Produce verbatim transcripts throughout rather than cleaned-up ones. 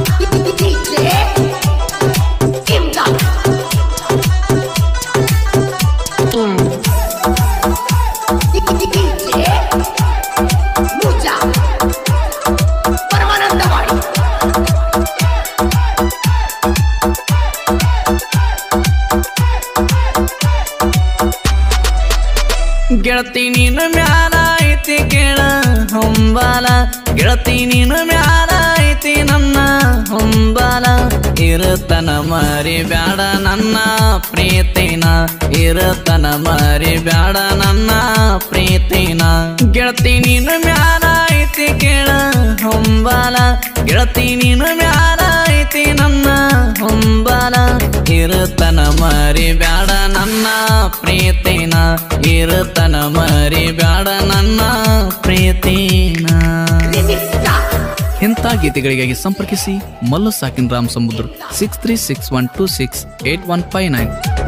ಗೆಳತಿ ನೀನು ಮ್ಯಾಲ ಐತಿ ಕೇಳ ಹೊಂಬಾಲ ಗೆಳತಿ ನೀನು ಮ್ಯಾಲ ಐತಿ ನನ್ನ ಹೊಂಬಾಲ ಇರುತ್ತನ ಮರಿ ಬ್ಯಾಡ ನನ್ನ ಪ್ರೀತಿನ ಇರುತ್ತನ ಮರಿ ಬ್ಯಾಡ ನನ್ನ ಪ್ರೀತಿನ ಗೆಳತಿ ನೀನು ಮ್ಯಾಲ ಐತಿ ಕೇಳ ಹೊಂಬಾಲ ಗೆಳತಿ ನೀನು ಮ್ಯಾಲ ಐತಿ ನನ್ನ ಹೊಂಬಾಲ ಇರುತ್ತನ ಮರಿ ಬ್ಯಾಡ ನನ್ನ ಪ್ರೀತಿನ ಇರುತ್ತನ ಮರಿ ಬ್ಯಾಡ ನನ್ನ ಪ್ರೀತಿನ. ಇಂಥ ಗೀತೆಗಳಿಗಾಗಿ ಸಂಪರ್ಕಿಸಿ ಮಲ್ಲು ಸಾಕಿನ್ Ramsamudra six three six one two six eight one five nine.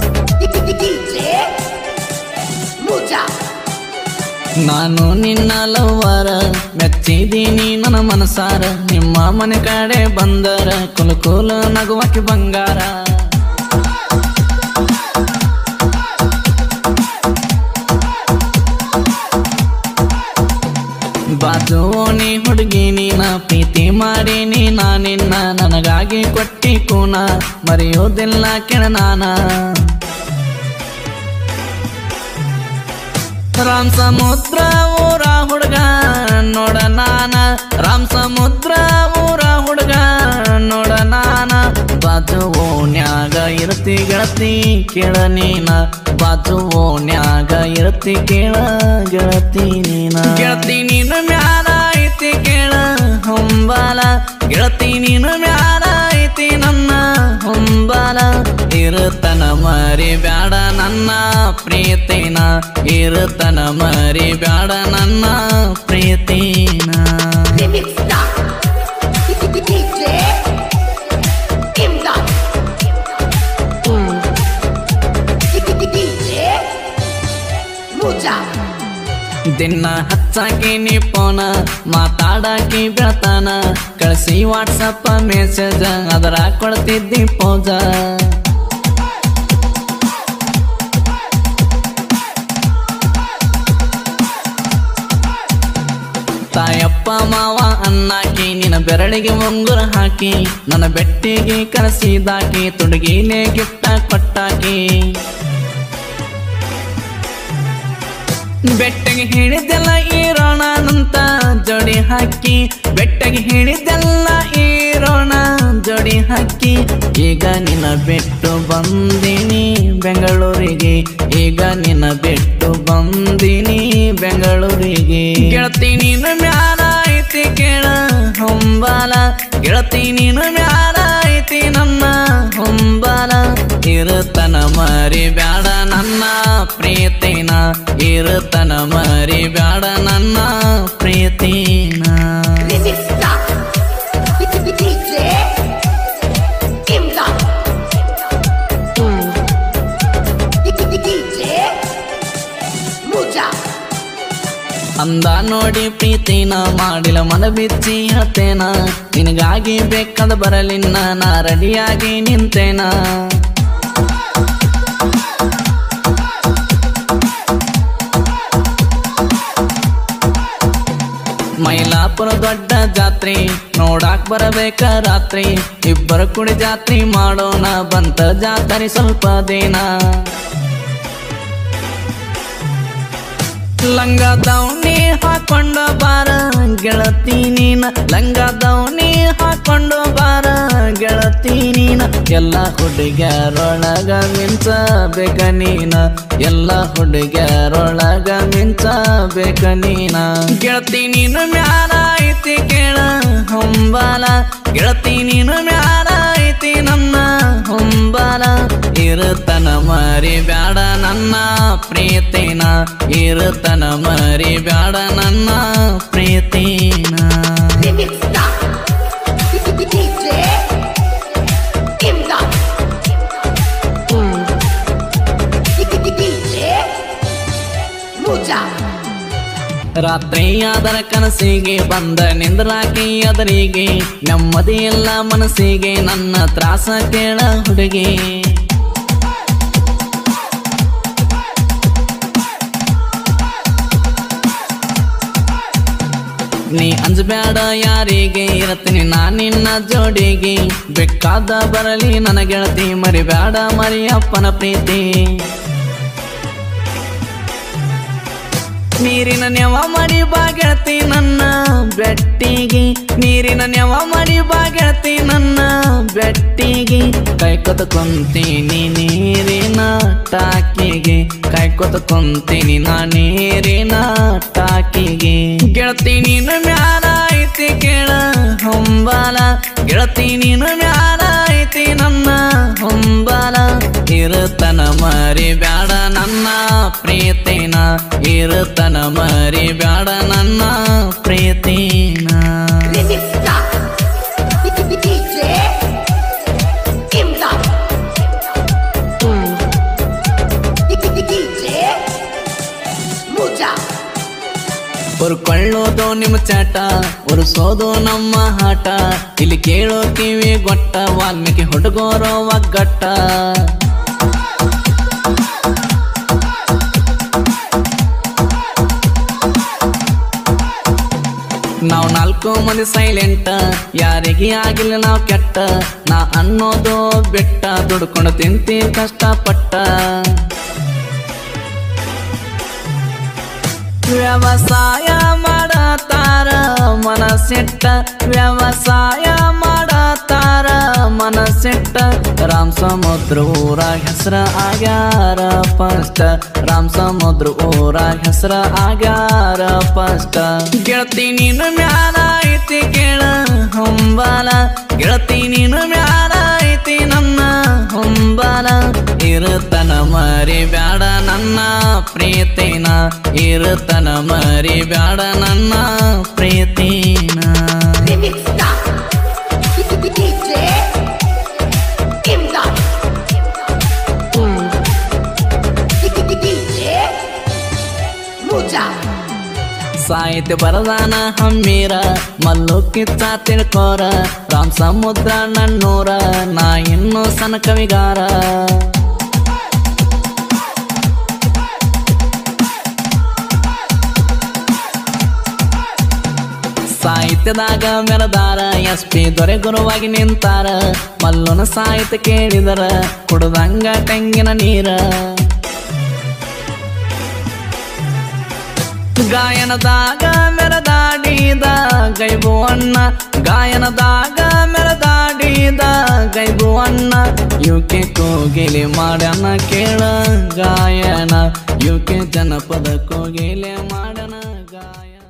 ನಾನು ನಿನ್ನ ಲವ್ವರ ಮೆಚ್ಚಿದೀನಿ ನನ್ನ ಮನಸಾರ ನಿಮ್ಮ ಮನೆ ಕಡೆ ಬಂದರ ಕುಲು ಕುಲು ನಗುವಾಕಿ ಬಂಗಾರ ಬಾಜು ನೀ ಹುಡುಗಿ ನೀನ ಪ್ರೀತಿ ಮಾಡೀನಿ ನಾ ನಿನ್ನ ನನಗಾಗಿ ಕೊಟ್ಟಿ ಕೂನ ಮರೆಯೋದಿಲ್ಲ ಕೆಣ ನಾನ ರಾಮ್ ಸಮುದ್ರ ಊರ ಹುಡುಗ ನೋಡ ನಾನ ರಾಮ್ ಸಮುದ್ರ ಊರ ಹುಡುಗ ನೋಡ ನಾನ ಬಾಜು ಓಣ್ಯಾಗ ಇರ್ತಿ ಗೆಳತಿ ಕೇಳ ನೀನ ಬಾಜು ಓಣ್ಯಾಗ ಇರ್ತಿ ಕೇಳ ಗೆಳತಿ ನೀನ ಗೆಳತಿ ನೀನು ಮ್ಯಾಲ ಐತಿ ಕೇಳ ಹೊಂಬಾಲ ಗೆಳತಿ ನೀನು ಮ್ಯಾಲ ಐತಿ ನನ್ನ ಹೊಂಬಾಲ ಇರುತ್ತನ ಮರಿ ಬ್ಯಾಡ ನನ್ನ ಪ್ರೀತಿನ ಇರುತ್ತನ ಮರಿ ಬ್ಯಾಡ ನನ್ನ ಪ್ರೀತಿನ. ದಿನ ಹಚ್ಚಾಕಿ ನೀ ಫೋನ ಮಾತಾಡಾಕಿ ಬೆಳತಾನ ಕಳಿಸಿ ವಾಟ್ಸಪ್ ಮೆಸೇಜ್ ಅದರ ಕೊಡ್ತಿದ್ದಿ ಪೋಜ ತಾಯಪ್ಪ ಮಾವ ಅನ್ನಾಕಿ ನಿನ್ನ ಬೆರಳಿಗೆ ಉಂಗುರ ಹಾಕಿ ನನ್ನ ಬೆಟ್ಟಿಗೆ ಕರೆಸಿದಾಕಿ ತುಡುಗಿನೇ ಗಿಫ್ಟ ಕೊಟ್ಟಾಕಿ ಬೆಟ್ಟಗೆ ಹಿಡಿದೆಲ್ಲ ಈರೋಣನಂತ ಜೋಡಿ ಹಾಕಿ ಬೆಟ್ಟಗೆ ಹಿಡಿದೆಲ್ಲ ಈರೋಣ ಜೋಡಿ ಹಾಕಿ ಈಗ ನಿನ್ನ ಬಿಟ್ಟು ಬಂದಿನಿ ಬೆಂಗಳೂರಿಗೆ ಈಗ ನಿನ್ನ ಬಿಟ್ಟು ಬಂದಿನಿ ಬೆಂಗಳೂರಿಗೆ ಗೆಳತಿ ನೀನು ಮ್ಯಾಲ ಐತಿ ಕೇಳ ಹೊಂಬಾಲ ಗೆಳತಿ ನೀನು ಮ್ಯಾಲ ಐತಿ ನನ್ನ ಹೊಂಬಾಲ ಇರುತ್ತನ ಮರಿ ಬ್ಯಾಡ ನನ್ನ ಪ್ರೀತಿನ ಇರುತ್ತನ ಮರಿ ಬ್ಯಾಡ ನನ್ನ ಪ್ರೀತಿನ. ಅಂದ ನೋಡಿ ಪ್ರೀತಿನ ಮಾಡಿಲ ಮನ ಬಿಚ್ಚಿ ಹತ್ತೇನ ನಿನಗಾಗಿ ಬೇಕಾದ ಬರಲಿನ್ನ ನಾ ರೆಡಿಯಾಗಿ ನಿಂತೇನ ಮೈಲಾಪುರ ದೊಡ್ಡ ಜಾತ್ರೆ ನೋಡಾಕ್ ಬರಬೇಕ ರಾತ್ರಿ ಇಬ್ಬರು ಕುಡಿ ಜಾತ್ರೆ ಮಾಡೋಣ ಬಂತ ಜಾತ್ರೆ ಸ್ವಲ್ಪ ದಿನ ಲಂಗ ದೌನಿ ಹಾಕೊಂಡು ಬಾರ ಗೆಳತಿ ನೀನ ಲಂಗ ದೌನಿ ಹಾಕೊಂಡು ಬಾರ ಗೆಳತಿ ನೀನ ಎಲ್ಲ ಹುಡುಗ್ಯಾರೊಳಗ ಮಿಂಚ ಬೇಕ ನೀನ ಎಲ್ಲ ಹುಡುಗ್ಯಾರೊಳಗ ಮಿಂಚ ಬೇಕ ನೀನ ಗೆಳತಿ ನೀನು ಮ್ಯಾಲ ಐತಿ ಕೇಳ ಹೊಂಬಾಲ ಗೆಳತಿ ನೀನು ಮ್ಯಾಲ ಐತಿ ನನ್ನ ಹೊಂಬಾಲ ಇರುತ್ತನ ಮರಿ ಬ್ಯಾಡ ನನ್ನ ಪ್ರೀತಿನ ಇರುತ್ತನ ಮರಿ ಬ್ಯಾಡ ನನ್ನ ಪ್ರೀತಿನ. ರಾತ್ರಿಯಾದರ ಕನಸಿಗೆ ಬಂದ ನಿಂದ್ರಾಕಿ ಅದರಿಗೆ ನೆಮ್ಮದಿ ಇಲ್ಲ ಮನಸ್ಸಿಗೆ ನನ್ನ ತ್ರಾಸ ಕೇಳ ಹುಡುಗಿ ನೀ ಅಂಜಬ್ಯಾಡ ಯಾರಿಗೆ ಇರತೀನಿ ನಾ ನಿನ್ನ ಜೋಡಿಗೆ ಬೇಕಾದ ಬರಲಿ ನನ್ನ ಗೆಳತಿ ಮರಿಬ್ಯಾಡ ಮರಿಯಪ್ಪನ ಪ್ರೀತಿ ನೀರಿನ ನೆವ ಮಾಡಿ ಬಾ ಗೆಳತಿ ನನ್ನ ಬೆಟ್ಟಿಗೆ ನೀರಿನ ನೆವ ಮಾಡಿ ಬಾ ಗೆಳತಿ ನನ್ನ ಬೆಟ್ಟಿಗೆ ಕೈಕೊತ ಕುಂತೀನಿ ನೀರಿನ ಟಾಕಿಗೆ ಕೈಕೊತ ಕುಂತೀನಿ ನಾ ನೀರಿನ ಟಾಕಿಗೆ ಗೆಳತಿ ನೀನು ಮ್ಯಾಲ ಐತಿ ಕೇಳ ಹೊಂಬಾಲ ಗೆಳತಿ ನೀನು ಮ್ಯಾಲ ಐತಿ ನನ್ನ ಹೊಂಬಾಲ ಇರುತ್ತನ ಮರಿ ಬ್ಯಾಡ ನನ್ನ ಪ್ರೀತಿನ ಇರುತ್ತನ ಮರಿ ಬ್ಯಾಡ ನನ್ನ ಪ್ರೀತಿನ ಉರ್ಕೊಳ್ಳೋದು ನಿಮ್ಮ ಚಾಟ ಉರ್ಸೋದು ನಮ್ಮ ಹಾಟ ಇಲ್ಲಿ ಕೇಳೋ ಕಿವಿ ಗೊಟ್ಟ ವಾಲ್ಮೀಕಿ ಹುಡುಗೋರೋ ಒಗ್ಗಟ್ಟ ನಾವು ನಾಲ್ಕು ಮಂದಿ ಸೈಲೆಂಟ್ ಯಾರಿಗೆ ಆಗಿಲ್ಲ ನಾವು ಕೆಟ್ಟ ನಾ ಅನ್ನೋದು ಬೆಟ್ಟ ದುಡ್ಕೊಂಡು ತಿಂತೀವಿ ಕಷ್ಟಪಟ್ಟ ವ್ಯವಸಾಯ ಮಾಡತಾರ ಮನಸ್ಸಿಟ್ಟ ವ್ಯವಸಾಯ ಮಾಡತಾರ ಮನಸ್ಸಿಟ್ಟ ರಾಮ್ ಸಮುದ್ರ ಊರಾಗ ಹೆಸರ ಆಗ್ಯಾರ ಫಸ್ಟ್ ರಾಮ್ ಸಮುದ್ರ ಊರಾಗ ಹೆಸರ ಆಗ್ಯಾರ ಫಸ್ಟ್ ಗೆಳತಿ ನೀನು ಮ್ಯಾಲ ಐತಿ ಕೇಳ ಹೊಂಬಾಲ ಗೆಳತಿ ನೀನು ಮ್ಯಾಲ ಐತಿ ನನ್ನ ಹೊಂಬಾಲ ಇರುತ್ತನ ಮರಿ ಬ್ಯಾಡ ನನ್ನ ಪ್ರೀತಿನ ಇರುತ್ತನ ಮರಿ ಬ್ಯಾಡ ನನ್ನ ಪ್ರೀತಿನ ಸಾಹಿತ್ಯ ಬರದಾನ ಹಮ್ಮೀರ ಮಲ್ಲು ಕಿತ್ತ ತಿಳ್ಕೋರ ರಾಮ್ ಸಮುದ್ರ ನನ್ನೂರ ನಾ ಇನ್ನು ಸಣ್ಣ ಕವಿಗಾರ ಸಾಹಿತ್ಯದಾಗ ಮೆರದಾರ ಎಸ್ ಪಿ ದೊರೆ ಗುರುವಾಗಿ ನಿಂತಾರ ಮಲ್ಲುನ ಸಾಹಿತ್ಯ ಕೇಳಿದರ ಕುಡ್ದಂಗ ತೆಂಗಿನ ನೀರ ಗಾಯನದಾಗ ಮೆರದಾಡಿದ ಗೈಬು ಅಣ್ಣ ಗಾಯನದಾಗ ಮೆರದಾಡಿದ ಗೈಬು ಅಣ್ಣ ಯುಕೆ ಕೋಗಿಲೆ ಮಾಡನ ಕೇಳ ಗಾಯನ ಯುಕೆ ಜನಪದ ಕೋಗಿಲೆ ಮಾಡನ ಗಾಯನ